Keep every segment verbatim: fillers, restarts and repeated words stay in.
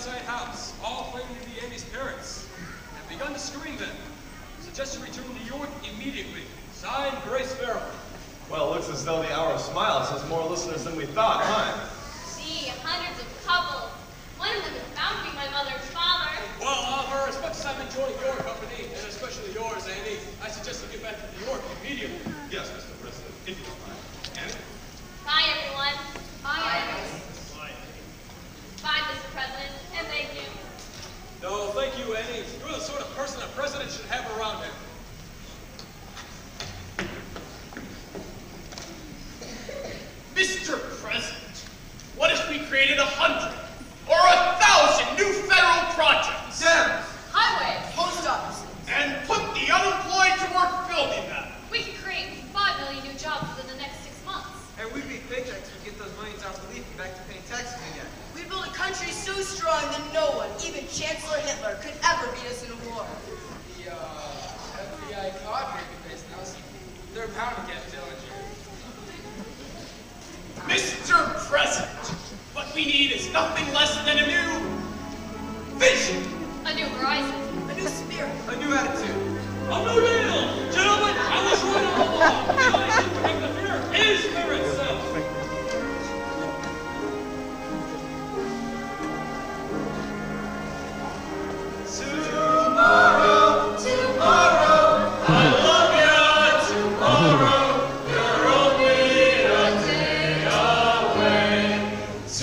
Riverside House, all claiming to be Annie's parents, have begun to screen them. Suggest you return to New York immediately. Signed, Grace Farrell. Well, it looks as though the Hour of Smiles has more listeners than we thought, huh? Gee, hundreds of couples. One of them is bound to be my mother's father. Well, Oliver, as much as I'm enjoying your company, and especially yours, Annie, I suggest you get back to New York immediately. Yes, Mister President, if you don't mind. Annie? Bye, everyone. Bye. Bye. Bye, Mister President, and thank you. No, thank you, Annie. You're the sort of person a president should have around him. Mister President, what if we created a hundred or a thousand new federal projects? Dams, highways, post offices, and put the unemployed to work building them. We could create five million new jobs within the next six months. And we'd be paychecks to get those millions off the leaf and back to paying taxes again. we built a country so strong that no one, even Chancellor Hitler, could ever beat us in a war. The uh, F B I caught Babyface Nelson. They're bound to get Dillinger. Mister President, what we need is nothing less than a new vision. A new horizon. A new spirit. A new attitude. A new deal! Gentlemen, I was right all along. The only thing to make the fear is fear itself. Tomorrow, tomorrow, I love you. Tomorrow, you're only a day away.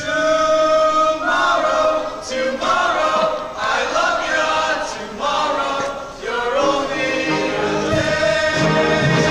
Tomorrow, tomorrow, I love you. Tomorrow, you're only a day.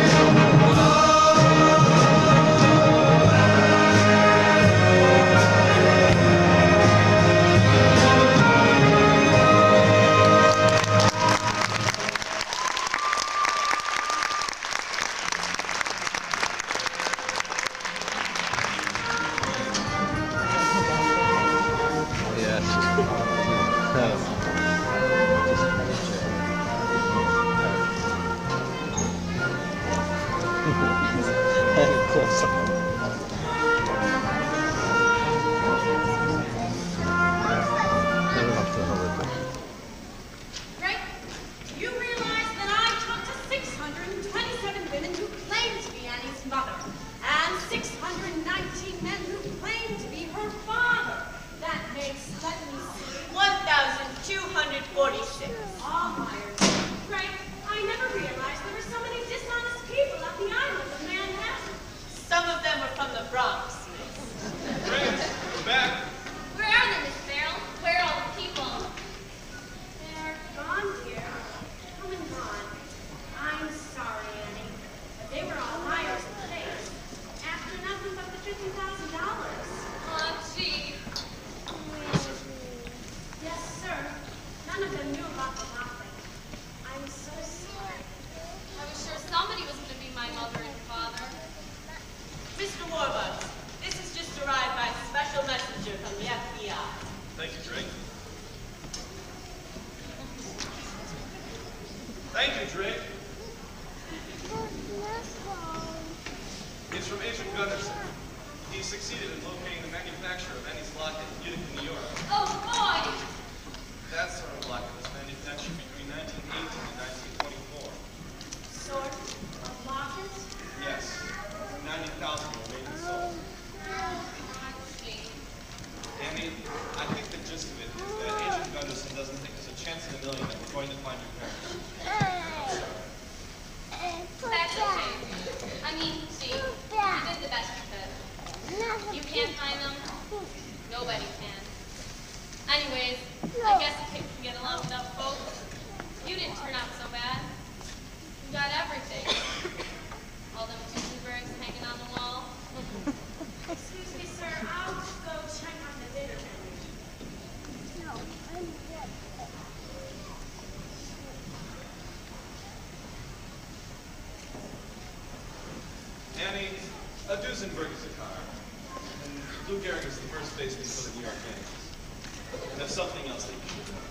Greg, do you realize that I talked to six hundred twenty-seven women who claimed to be Annie's mother, and six hundred nineteen men who claimed to be her father? That makes, let me see, one thousand two hundred forty-six. all Myers. Greg, I never realized there were so many dishonest people at the island of Manhattan. Some of them are from the Bronx. Great, we're back. Where are they, Miss Farrell? Where are all the people? They're gone, dear. Come and gone. I'm sorry, Annie, but they were all Myers and Chase. After nothing but the fifty thousand dollars. Oh, gee. Yes, sir. None of them knew about the modeling. I'm so sorry. I was sure somebody was going to be my mother and father. Mister Warbucks, this is just arrived by a special messenger from the F B I. Thank you, Drake. Thank you, Drake. It's from Agent Gunderson. He succeeded in locating the manufacturer of Annie's locket in Utica, New York. Oh, boy! That sort of locket was manufactured between nineteen eighteen and nineteen twenty-four. Sort of locket? Yes, ninety thousand were made and sold. Gee. Annie, I think the gist of it is that Agent Gunderson doesn't think there's a chance in a million that we're going to find your parents. I'm sorry. That's okay. I mean, gee, you did the best you could. You can't find them. Nobody can. Anyways, I guess you can get along with us folks. You didn't turn out so bad. You got everything. All them Duesenbergs hanging on the wall. Excuse me, sir. I'll go check on the dinner menu. Annie, a Duesenberg is a car. And Lou Gehrig is the first baseman for the New York Yankees. And there's something else that you should know.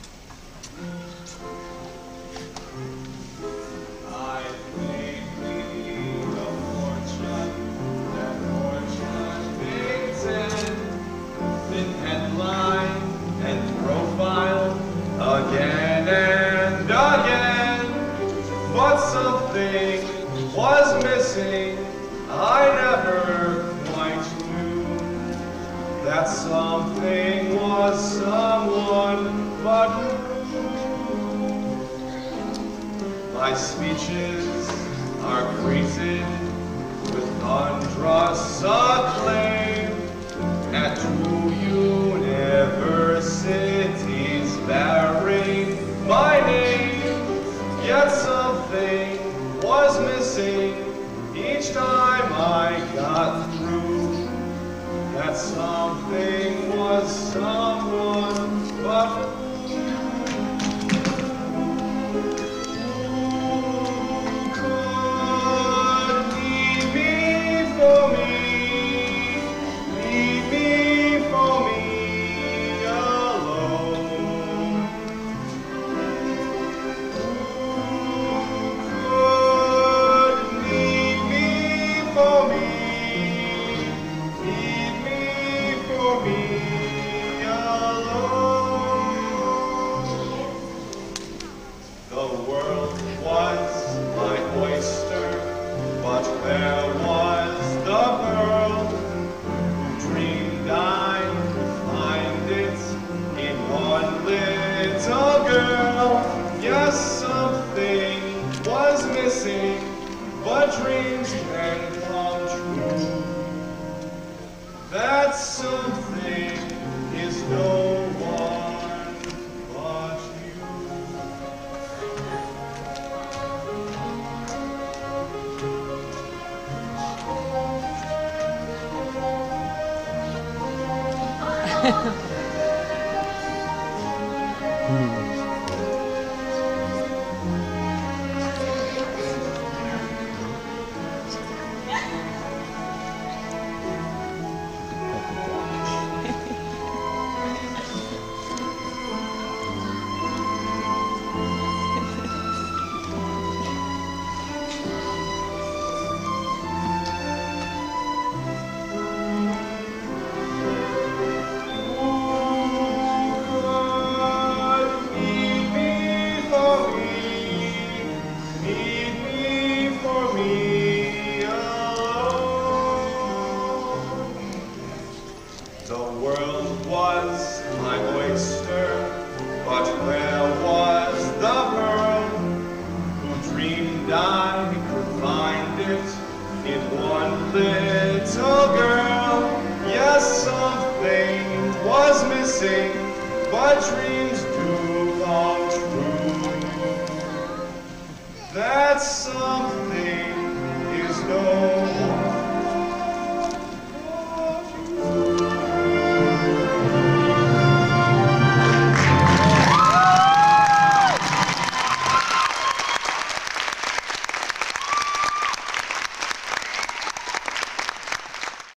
I made me a fortune, that fortune makes it. Thin headline missing, I never quite knew that something was someone but who. My speeches are greeted with thunderous acclaim at two universities bearing my name. Yet something was missing each time I got through. That something was someone but who. But dreams can come true. That something is no one but you. Little girl, yes, something was missing, but dreams